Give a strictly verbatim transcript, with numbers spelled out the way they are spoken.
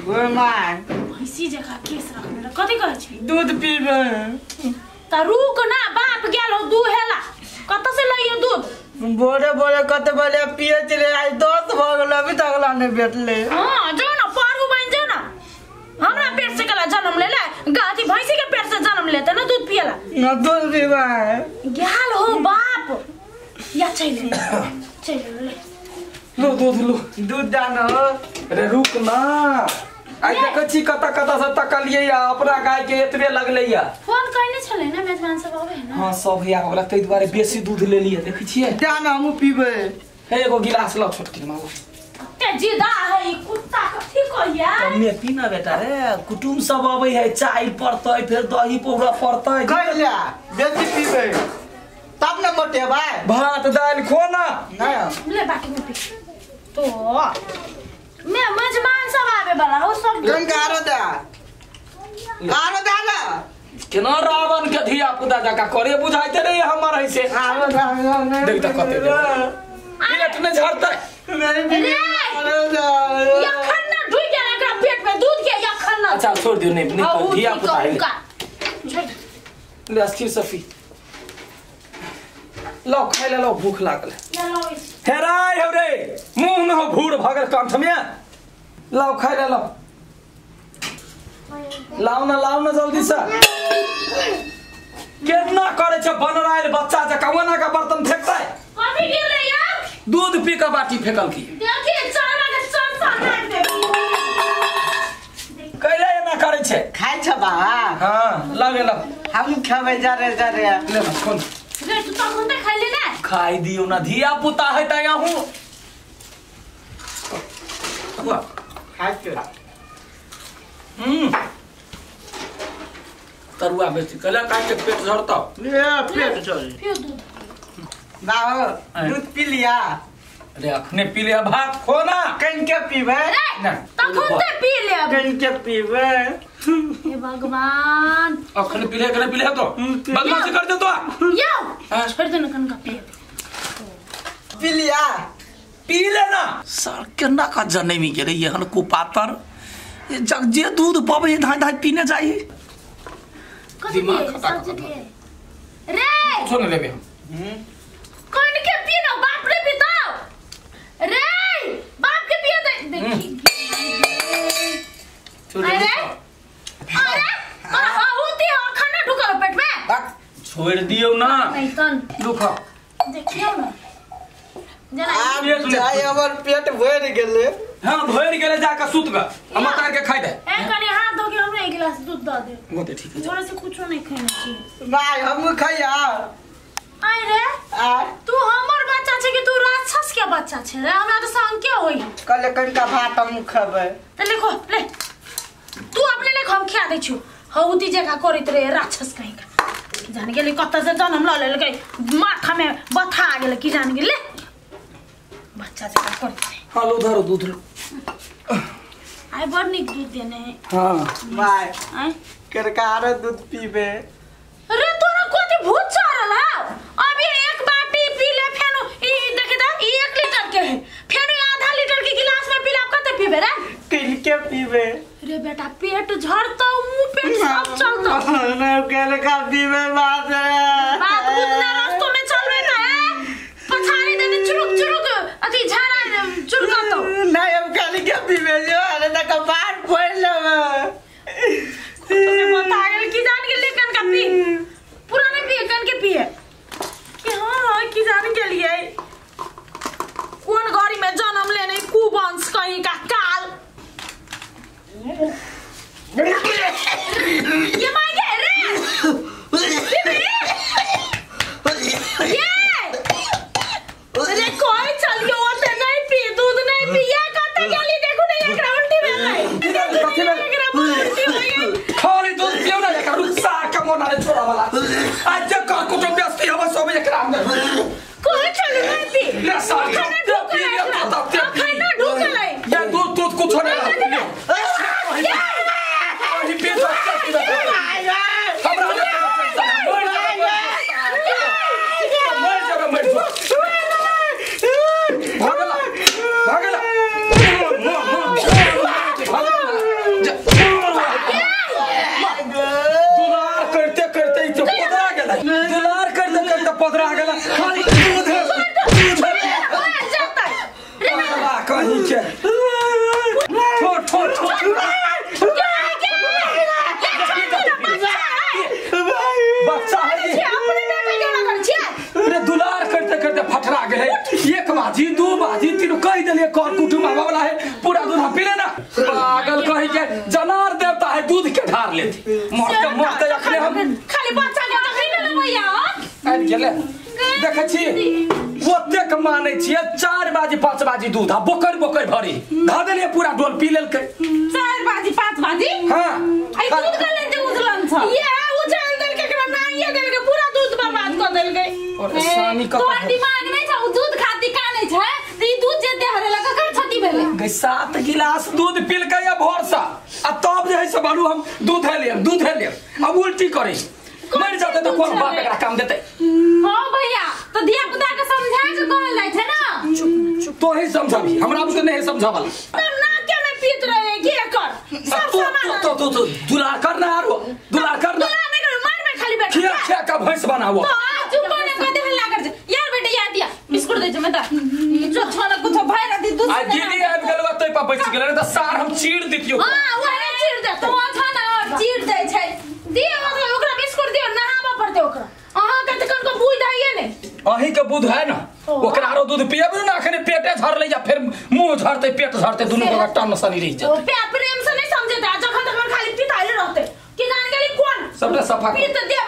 ओए माय भैंसी जका केस रखने रे कथि कहै छी दूध पीबे त रुक ना बाप गेल हो दुहेला कत से लइयो दूध बोरे बोरे कते बोले पिए चले आज दस भ गेल अभी तक ला नहीं भेटले हां जो ना पारू बन जो ना हमरा पेट से कला जन्म लेला गाती भैंसी के पेट से जन्म लेते ना दूध पियला ना दूध पीबे गेल हो बाप या चले चले ले लो दूध लो दूध दाना हो अरे रुक ना आई देखै छी कता कता से तकलिए या अपना गाय के एतबे लगले या फोन कइने छले ना मेजबान सब आवे है ना हां सब या ओकरा तै दुआरे बेसी दूध ले लिए देखै छियै दाना हम पीबे हे एगो गिलास ल छोटकी मांगो ते जिदा है कुत्ता कथि कहिया कमे पीना बेटा रे कुटुम सब आबै है चाय पड़तै फिर दही पौड़ा पड़तै कहला बेसी पीबे तब न मोटे भाई भात दाल खो ना नहीं ले बाटी में पी तो मैं मेजबान सब आवे वाला हो सब गंगा आरो दा आरो दा ना केना रावण के धिया पुता जका करे बुझाइते रे हमर है से आरो दा देख त कते दे पेट में झड़तै नहीं पीबे आरो दा यखन ना ढुई गेल एकरा पेट में दूध के यखन ना अच्छा छोड़ दियो नहीं नहीं धिया पुता है ले अस्की सफी लो खाइ ले लो भूख लागल हेराय हो रे मुंह में हो भूर भगल कंठ में लाओ खाइ ले लो लाओ ना लाओ ना जल्दी से केतना करे छ बनराइल बच्चा जे कवना का बर्तन फेंकतै कथि गिर रे यार दूध पी के बाटी फेंकल की देखि चारा के सन सन काट दे कैले ना करे छे खाइ छ बा हां लागे लो हम खावे जा रे जा रे ले ना खोल रे तू तो खुद खाइ ले ना खाई दियो ना धिया पुता है त यहाँ हुआ खाइ छ हम्म तरुआ बेची कला काट के पेट झड़ता ये पेट चली पियो दूध ना हो दूध पी लिया अरे अखने पी लिया भात खो ना कन के पीबे ना तो खुद पी ले अब कन के पीबे हे भगवान अखने पी लिया करे पी लिया तो बदमाशी कर दे तो यो हाँ? छोड़ दे ना कन का पी पी लिया पी लेना सर केना का जनेमी के रे यहन कुपातर ये जग जे दूध पावे धाय धाय पीने चाहिए कथि दिमाग पिए खटा सब्जी खटा। पिए रे सुन लेबे कौन के पिए ना बाप रे पिताओ रे बाप के पिए दे देखी छोड़ अरे अरे कहा होती है खाना ढुकल पेट में छोड़ दियो ना नहीं तन दुखा देखियो ना जरा आब जाय हमर पेट भर गेले हां भर गेले जाके सुत ग हम तार के खाइ दे ए कनी हाथ धो के हमरे एक गिलास दूध दे दे गोते ठीक है थोड़ा से कुछ नहीं खाना चाहिए भाई हम खैया आई रे आ तू हमर बच्चा छे कि तू राक्षस के बच्चा छे रे हमरा तो संग के होई कल कन का भात हम खबे ले लिखो ले तू अपने ले हम खिया दे छु हौती जगह करत रे राक्षस कहीं का जान गेली कत्ता से जन्म ल ले के माथा में बथा गेल की जान गेली बच्चा जगह करत रे हालो धरो दूध लो आई बड़ निक दूध देने हां भाई आई करकार दूध पीबे रे तोरा कोती भूत चारला अभी एक बाटी पी ले फेनो ई देख दा ई एक लीटर के है फेनो आधा लीटर के गिलास में पीला कते पीबे रे किन के पीबे रे बेटा पेट झड़ता मुंह पेट सब चलता ना कल का पीबे बात बात बुझना रास्तों में चलवे ना है पछाड़ी देने चुरुक चुरुक अति झाड़ा चुरुका तो नहीं हम कल के पीबे जो अरे ना कपार फोड़ लेबे तुम्हें बता गेल की जान गेल कन का पी पूरा नहीं पिए कन के पिए कि हां की जान के लिए कौन गाड़ी में जन्म लेने कुवंश कहीं का काल ये मांगे रे ये अरे कोई चलियो ओते नहीं पी दूध नहीं पी ये कते गेली देखो नहीं एक राउंडी में नहीं एकरा उल्टी हो गई खाली दूध पियो ना का रुसा का मोना रे छोरा वाला आज का कुछ व्यस्ती हवा सब एक राम दे कोई चली नहीं पी ले सारी खाना ढूक पी लिया ले खाता खाना ढूक ले या दूध दूध कुछ होने लगा कहीं के जनार देवता है दूध के ढार लेते मरते मरते अखने हम खाली बच्चा के तखनी ले भैया आबि गेले देखे छी ओते के माने छिए चार बाजी पाँच बाजी दूध आ बोकर बोकर भरी धा देलिए पूरा डोल पी लेलकै चार बाजी पाँच बाजी हां आई दूध के लेते उजलन छ ये उजल देल के एकरा नाइए देल के पूरा दूध बर्बाद कर देल गई और सानी का तोर दिमाग नहीं छ दूध खाती काने छ त ई दूध जे देहरे लगा कर छती भेले गई सात गिलास दूध पीलकै या भोर सा आ तब जे है से बालू हम दूध है ले दूध है ले अब उल्टी करे मर जाते तो कौन बाप एकरा काम देते हां भैया तो दिया पुता के समझा के कहल जाय छै ना चुप चुप तो ही समझाबी हमरा बुझे नहीं समझावल तब ना के में पीत रहे के कर सब तो सामान तो तो तो दुलार करना आरो दुलार करना दुलार नहीं कर मार में खाली बैठ खिया खिया का भैंस बनाओ तो चुप कोने को दे हल्ला कर यार बेटा याद दिया बिस्कुट दे मैं दा जो छाना कुछ भाई राती दूध आ दीदी आबि गेलवा तै पा बच गेल त सार हम चीड़ दितियो हां वो है चीड़ दे तो छाना चीड़ दे छै दिए मतलब ओकरा बिस्कुट दियो नहावा पड़ते ओकरा अहाँ के तकन को बुझ दाइए ने अही के बुध है ना ओकरा रो दूध पियबे ना अखने पेटे झर ले जा फिर मुंह झरते पेट झरते दोनों का टन सनी रह जाते ओ प्यार प्रेम से नहीं समझे ता जखन तक खाली पिताले रहते कि जान गेली कोन सबटा सफा पीत दे